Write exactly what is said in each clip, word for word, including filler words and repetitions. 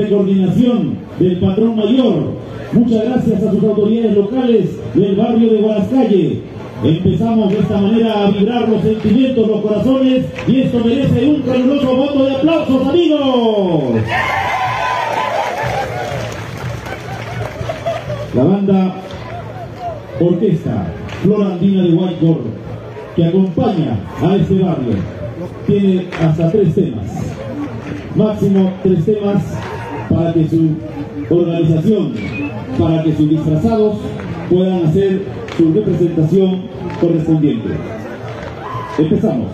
excelente coordinación del patrón mayor. Muchas gracias a sus autoridades locales del barrio de Guarascalle. Empezamos de esta manera a vibrar los sentimientos, los corazones, y esto merece un caluroso voto de aplausos, amigos. La banda Orquesta Flor Andina de Whiteboard, que acompaña a este barrio, tiene hasta tres temas, máximo tres temas, para que su organización, para que sus disfrazados puedan hacer su representación correspondiente. Empezamos.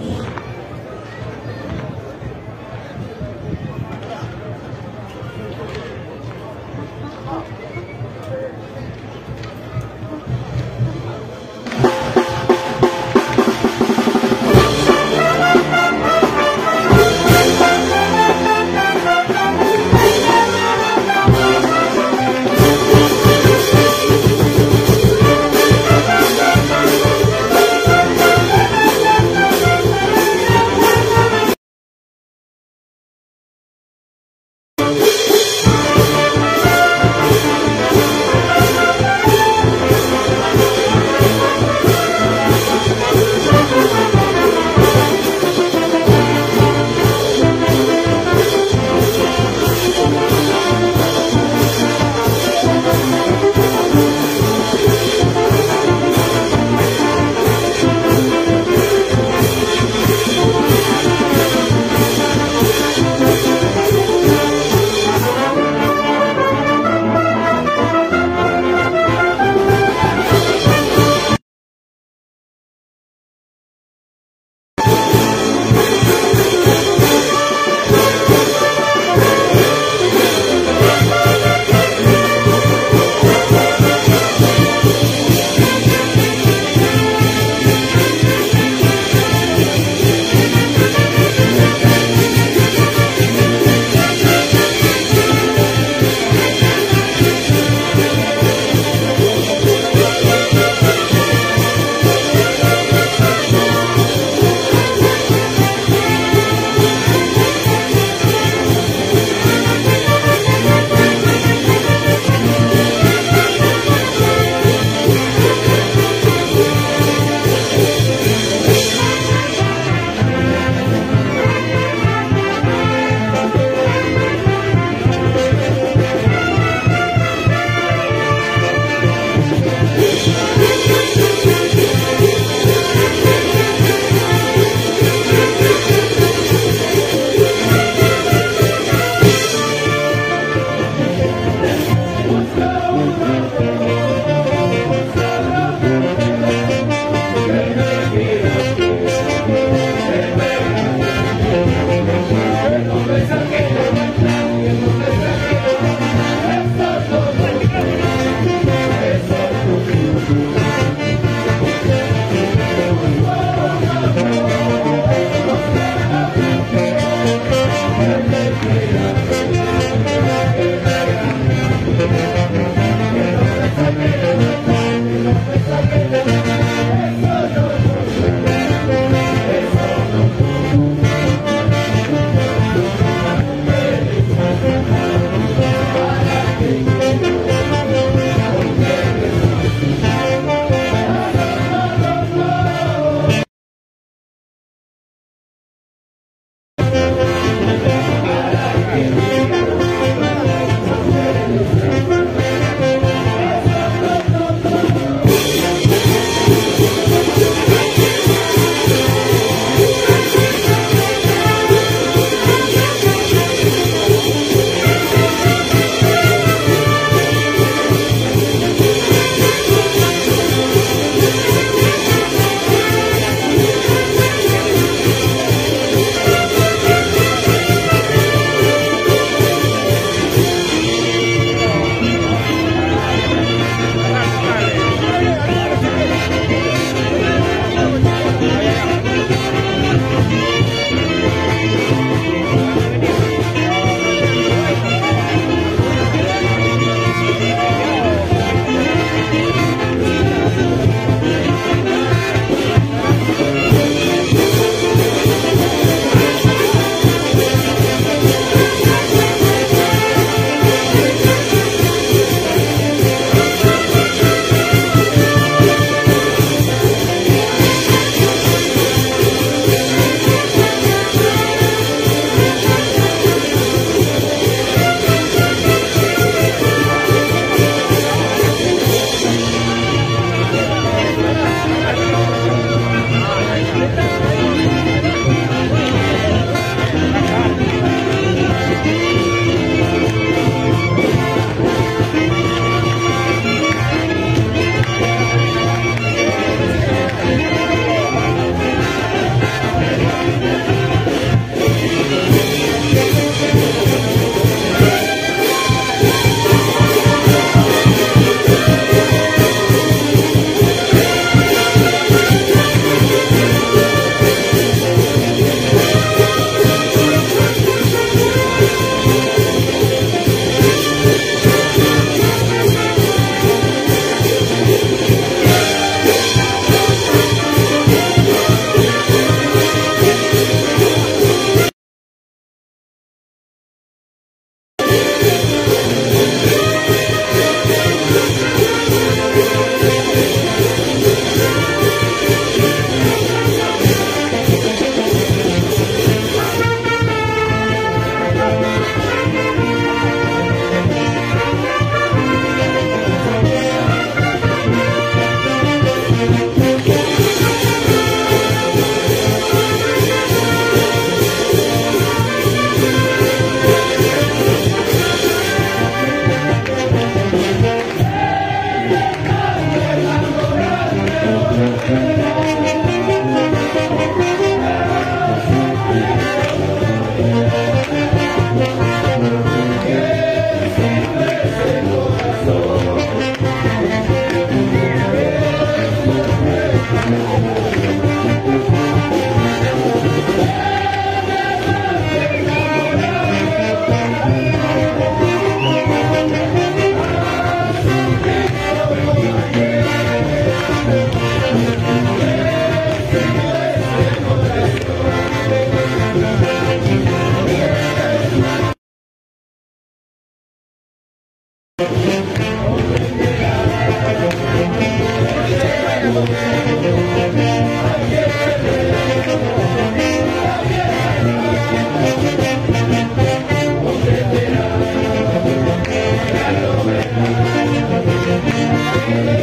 Thank you.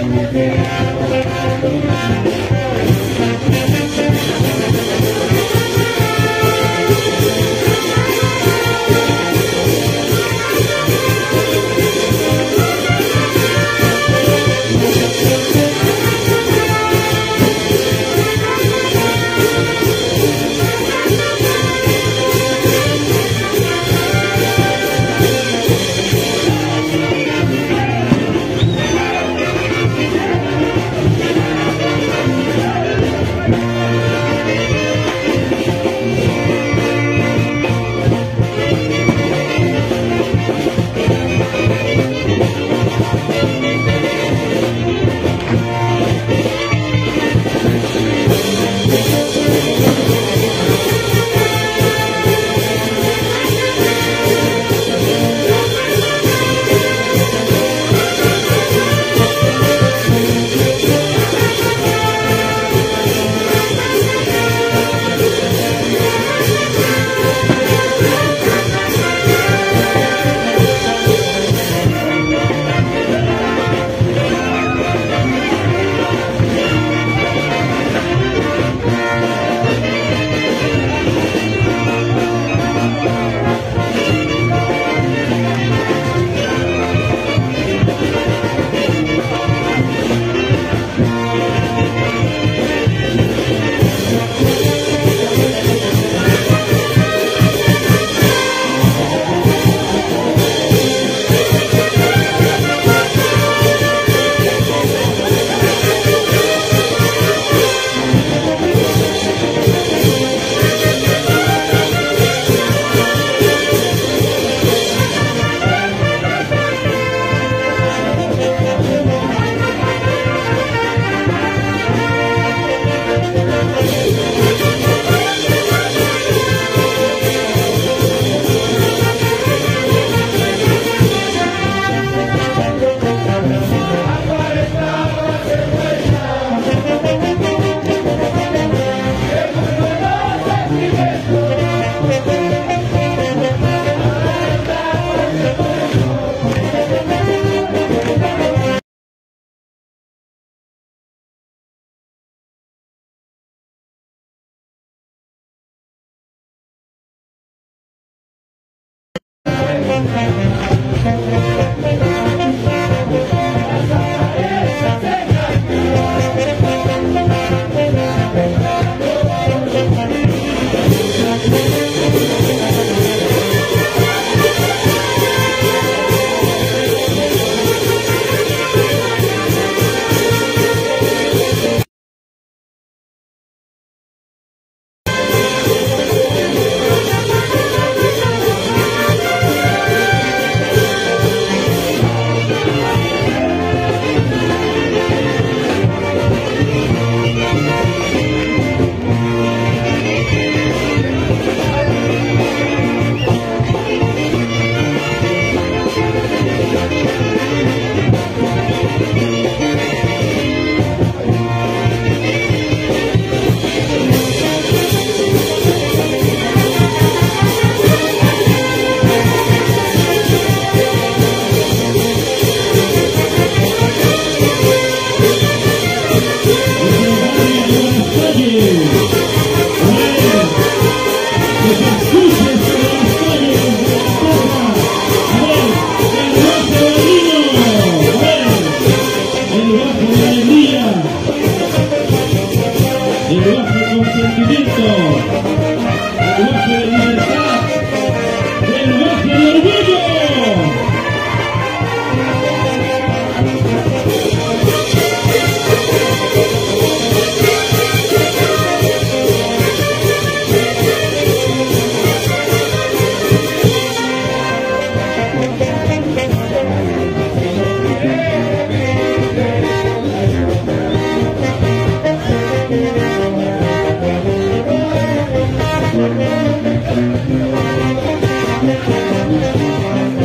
Thank you.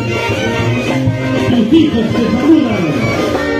Tus hijos te saludan.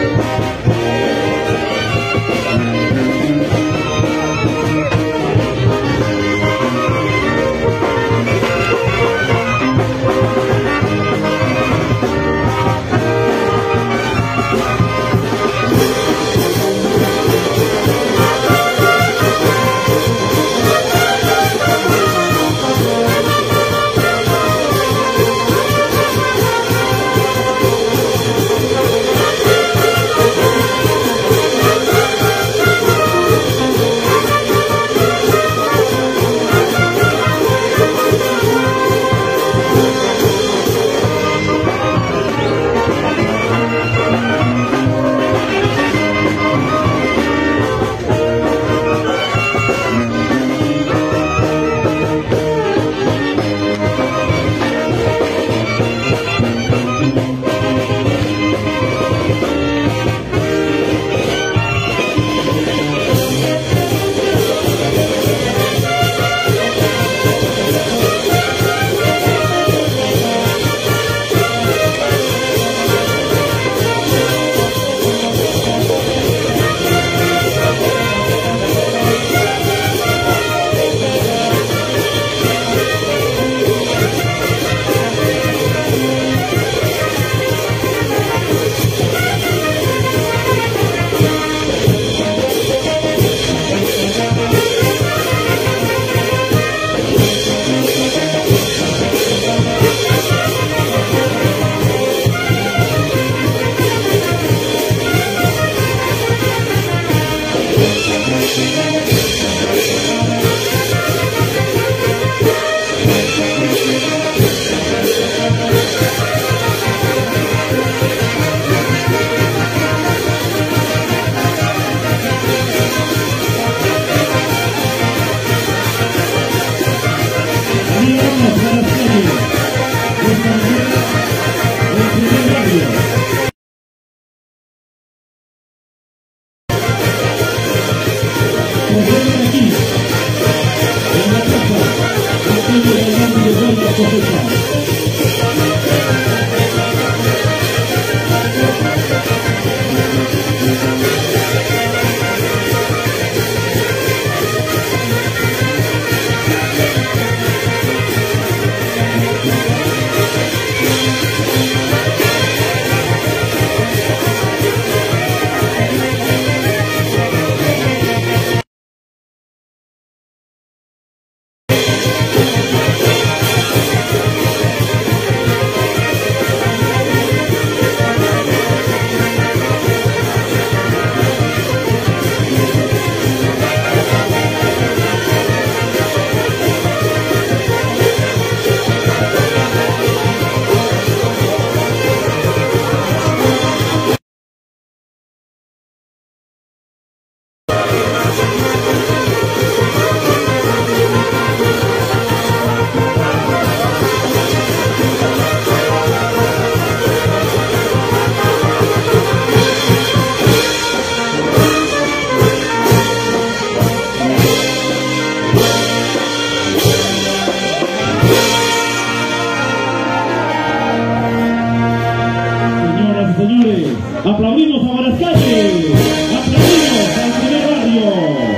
Aplaudimos a Marascalle, aplaudimos al primer barrio.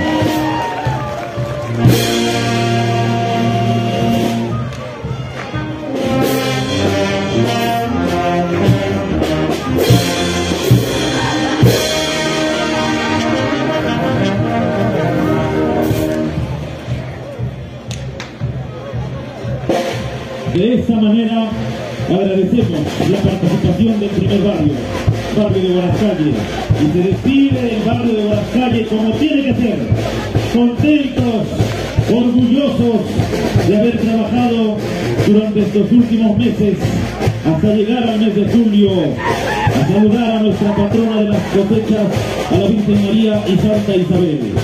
De esta manera agradecemos la participación del primer barrio, barrio de Guarascalle, y se despide el barrio de Guarascalle como tiene que ser, contentos, orgullosos de haber trabajado durante estos últimos meses hasta llegar al mes de julio a saludar a nuestra patrona de las cosechas, a la Virgen María y Santa Isabel.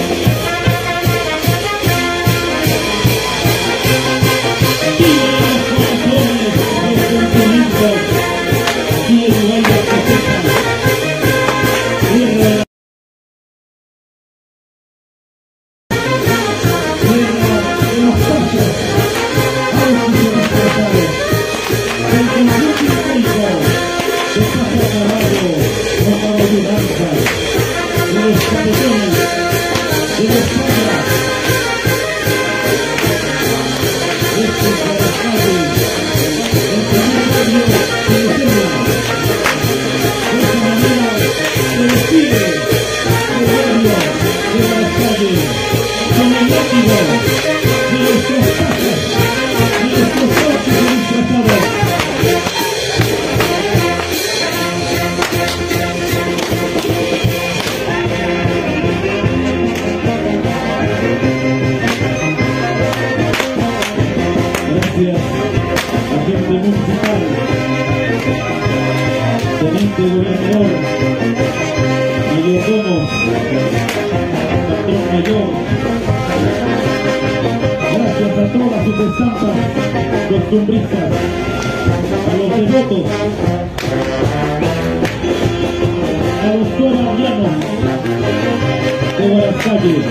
¡Viva Teniente gobernador, mayordomo, patrón mayor, gracias a todas sus estampas costumbristas, a los devotos, a los colombianos de Guarascalle.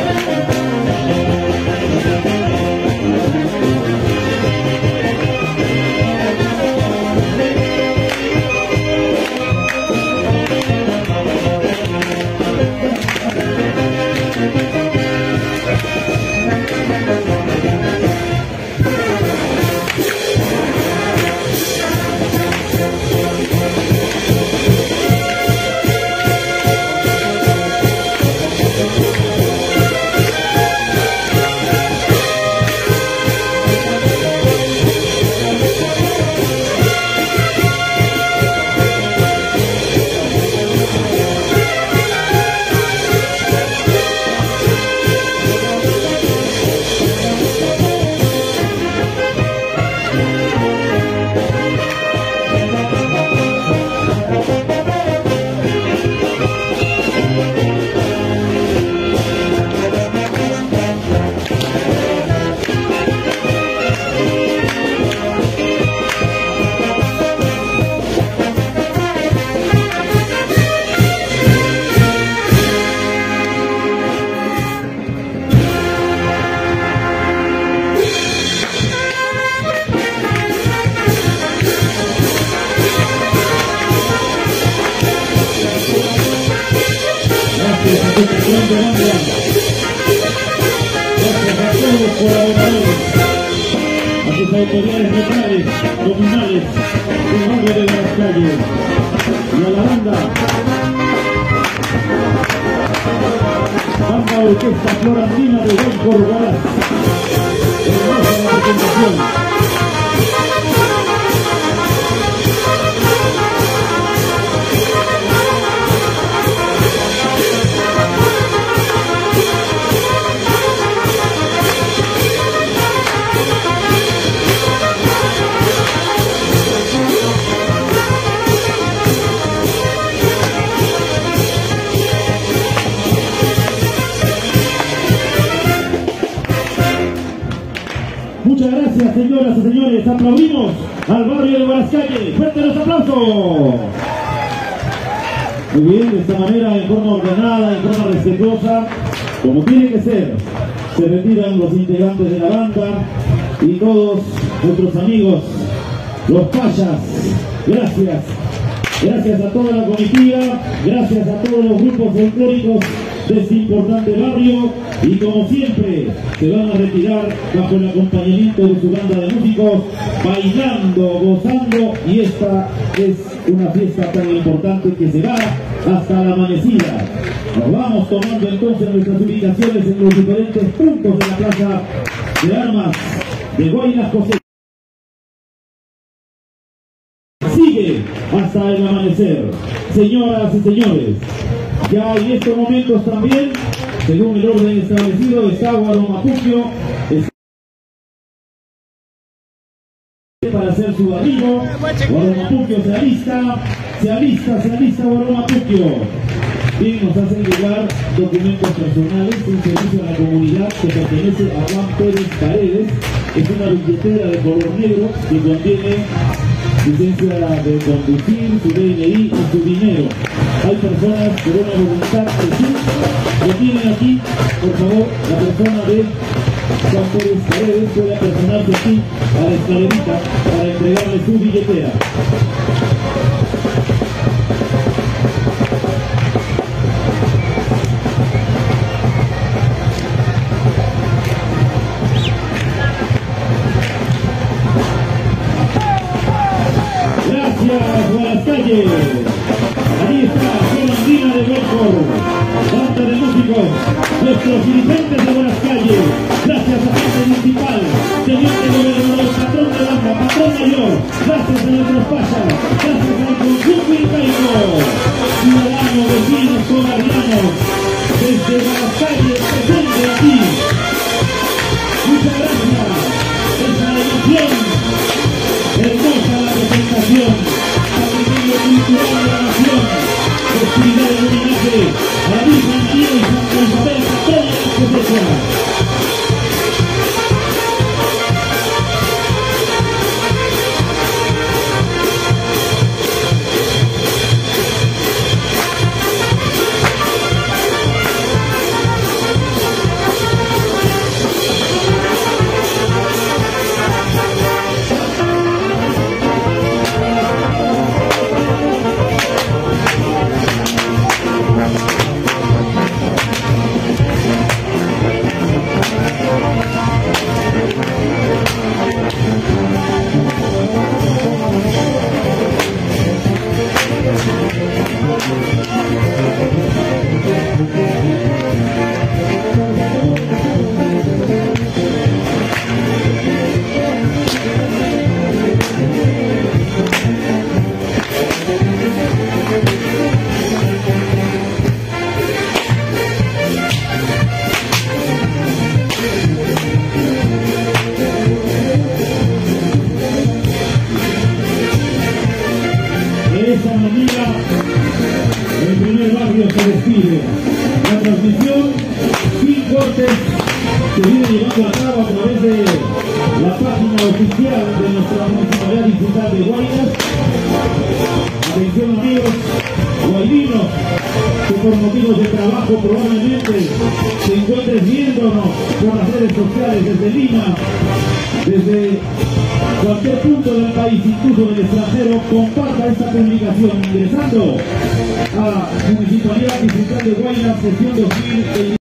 Gracias a todos los colaboradores, a sus autoridades locales, comunales, el barrio de Guarascalle y a la banda, banda orquesta florantina de Buen Corvalás. Hermosa la presentación. Muchas gracias, señoras y señores. Aplaudimos al barrio de Guarascalle. ¡Fuerte los aplausos! Muy bien, de esta manera, en forma ordenada, en forma respetuosa, como tiene que ser, se retiran los integrantes de la banda y todos nuestros amigos, los payas. Gracias. Gracias a toda la comitiva, gracias a todos los grupos folclóricos de este importante barrio, y como siempre se van a retirar bajo el acompañamiento de su banda de músicos, bailando, gozando, y esta es una fiesta tan importante que se va hasta la amanecida. Nos vamos tomando entonces nuestras ubicaciones en los diferentes puntos de la plaza de armas de Guaynas José. Sigue hasta el amanecer. Señoras y señores, ya en estos momentos también, según el orden establecido, está Guaromapuquio para hacer su arribo. Guaromapuquio se alista, se alista, se alista Guaromapuquio. Bien, nos hacen llegar documentos personales, un servicio a la comunidad que pertenece a Juan Pérez Paredes. Es una billetera de color negro que contiene licencia de conducir, su D N I y su dinero. Hay personas de buena voluntad que sí lo tienen aquí. Por favor, la persona de Juan Pérez Paredes puede apersonarse aquí a la escalerita para entregarle su billetera. calles. Ahí está, Florandina de Huaycor, banda de músicos, nuestros dirigentes de Buenas Calles. Gracias a gente municipal, teniente gobernador, patrón de banda, patrón mayor. Gracias a nuestros pasas, gracias al conjunto incaico, ciudadanos, vecinos, comarrianos, desde Buenas Calles, presente aquí. Muchas gracias, esa emoción, hermosa la presentación, patrimonio cultural de la nación, festividad de homenaje a la Virgen María y Santa Isabel, patrona de las cosechas. De esa manera, el primer barrio se despide. La transmisión sin cortes se viene llevando a cabo a través de la página oficial de nuestra Municipalidad Distrital de Guaymas. Atención amigos guaydinos, que por motivos de trabajo probablemente se encuentres viéndonos por las redes sociales desde Lima, desde cualquier punto del país, incluso del extranjero. Comparta esta publicación ingresando a Municipalidad Distrital de Guaymas, sesión dos mil veintiuno.